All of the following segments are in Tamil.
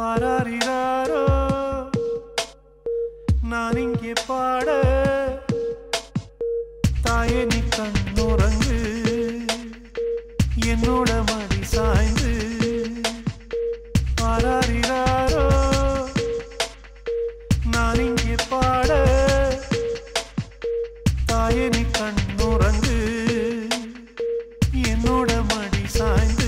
ஆராரிராரோ நான் இங்கே பாட தாயே நீ கண்ணுறங்கு என்னோட மடி சாய்ந்து ஆராரிராரோ நான் இங்கே பாட தாயே நீ கண்ணுறங்கு என்னோட மடி சாய்ந்து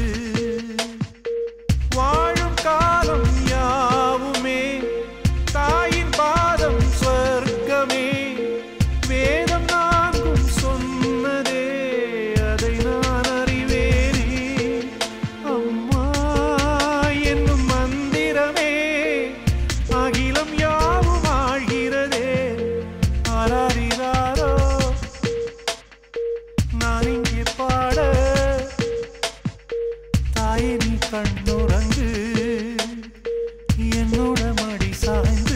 வாழும் காலம் யாவுமே தாயின் பாதம் சொர்க்கமே வேதம் நான்கும் சொன்னதே அதை நான் அறிவேனே அம்மா என்னும் மந்திரமே அகிலம் யாவும் ஆழ்கிறதே ஆராரிராரோ நான் இங்கே பாட தாயே நீ கண்ணுறங்கு என்னோட மடி சாய்ந்து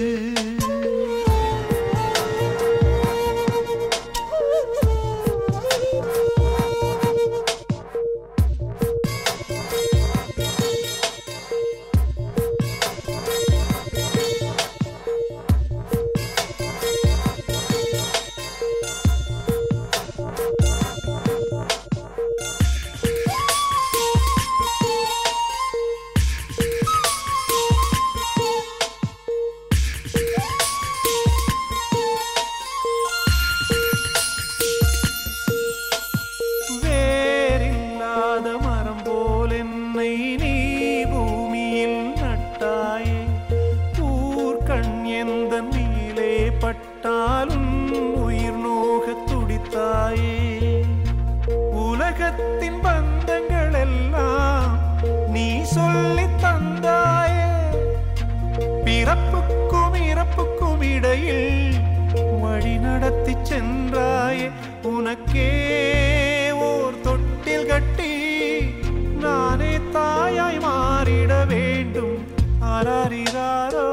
வேறில்லாத மரம் போல் என்னை நீ பூமியில் நட்டாயே ஊர்கண் எந்த நீலே பட்டாலும் உயிர் நோக துடித்தாயே உலகத்தின் பந்தங்கள் எல்லாம் நீ சொல்லி தந்தாயே பிறப்புக்கும் இறப்புக்கும் இடையில் வழி நடத்தி சென்றாயே உனக்கே ஓர் தொட்டில் கட்டி நானே தாயாய் மாறிட வேண்டும் ஆராரிராரோ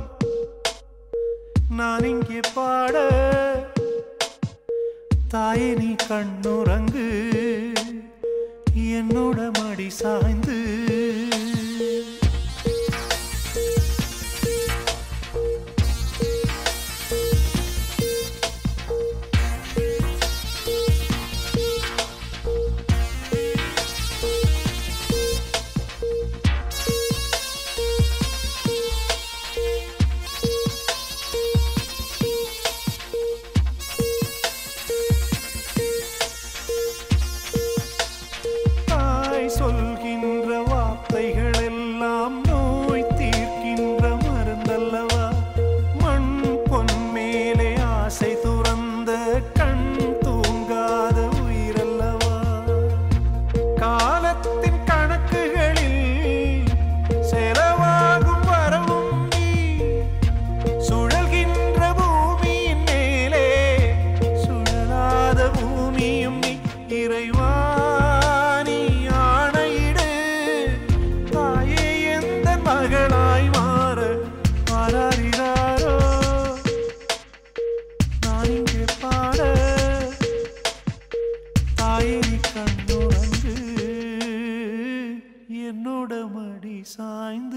நான் இங்கே பாட தாயே நீ கண்ணுறங்கு என்னோட மடி சாய்ந்து தாய் சொல்கின்ற வார்த்தைகள் எல்லாம் நோய் தீர்க்கின்ற மருந்தல்லவா மண் பொன் மேலே ஆசை துறந்த கண் தூங்காத உயிரல்லவா காலத்தின் கணக்குகளில் செலவாகும் வரவும் நீ சுழல்கின்ற பூமியின் மேலே சுழலாத பூமியும் நீ இறைவா நீ ஆணையிடு தாயே எந்த மகளாய் மாற ஆராரிராரோ நான் இங்கே பாட தாயே நீ கண்ணுறங்கு என்னோட மடி சாய்ந்து